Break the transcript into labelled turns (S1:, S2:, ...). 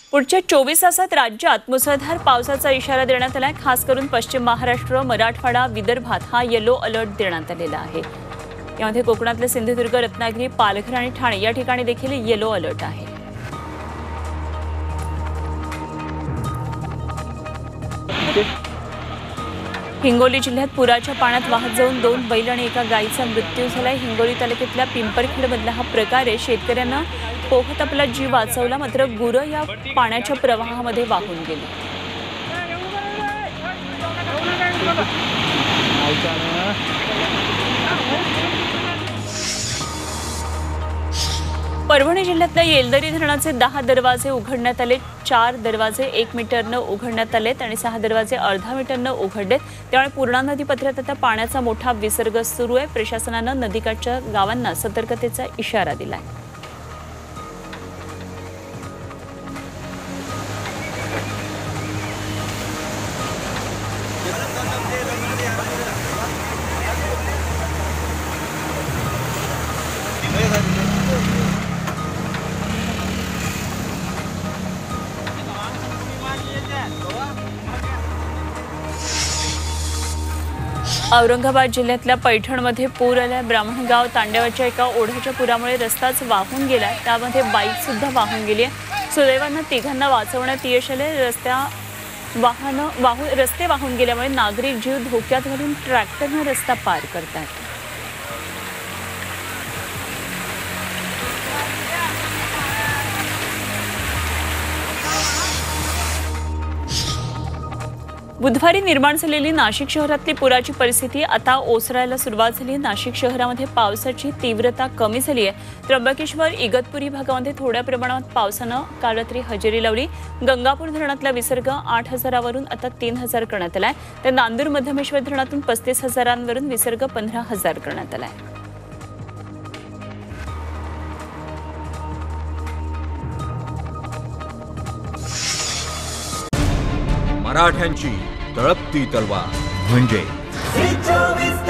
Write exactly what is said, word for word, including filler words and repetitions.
S1: पुढच्या चोवीस तासात राज्यात मुसळधार पावसाचा इशारा देण्यात आलाय। खास करून पश्चिम महाराष्ट्र, मराठवाडा, विदर्भात हा येलो अलर्ट देण्यात आलेला आहे। यामध्ये कोकणातले सिंधुदुर्ग, रत्नागिरी, पालघर आणि ठाणे या ठिकाणी देखील येलो अलर्ट आहे। हिंगोली जिल्ह्यात पुराच्या पाण्यात वाहत जाऊन दोन बैल आणि एका गायीचा मृत्यू झालाय। हिंगोली तालुक्यातल्या पिंपरखेडमधला हा प्रकार आहे। शेतकऱ्यांना पोहत आपला जीव वाचवला, मात्र गुरं या पाण्याच्या प्रवाहामध्ये वाहून गेली। परभणी जिल्ह्यातल्या येलदरी धरणाचे दहा दरवाजे उघडण्यात आले। चार दरवाजे एक मीटरनं उघडण्यात आलेत आणि सहा दरवाजे अर्धा मीटरनं उघडलेत। त्यामुळे पूर्णा नदीपात्रात आता पाण्याचा मोठा विसर्ग सुरू आहे। प्रशासनानं नदीकाठच्या गावांना सतर्कतेचा इशारा दिलाय। औरंगाबाद जिल्ह्यातल्या पैठणमध्ये पूर आला। ब्राह्मणगाव तांड्यावरच्या एका ओढ्याच्या पुरामुळे रस्ताच वाहून गेला। त्यामध्ये बाईक सुद्धा वाहून गेली आहे। सुदैवानं तिघांना वाचवण्यात यश आले। रस्त्या वाहन वाहून रस्ते वाहून गेल्यामुळे नागरिक जीव धोक्यात घालून ट्रॅक्टरने रस्ता पार करतात। बुधवारी निर्माण झालेली नाशिक शहरातली पुराची परिस्थिती आता ओसरायला सुरुवात झाली। नाशिक शहरामध्ये पावसाची तीव्रता कमी झाली आहे। त्र्यंबकेश्वर, इगतपुरी भागामध्ये थोड्या प्रमाणात पावसानं काल रात्री हजेरी लावली। गंगापूर धरणातला विसर्ग आठ हजारावरून आता तीन हजार करण्यात आलाय। तर नांदूर मध्यमेश्वर धरणातून पस्तीस हजारांवरून विसर्ग पंधरा हजार करण्यात आलाय।
S2: मराठ्यांची तळपती तलवार म्हणजे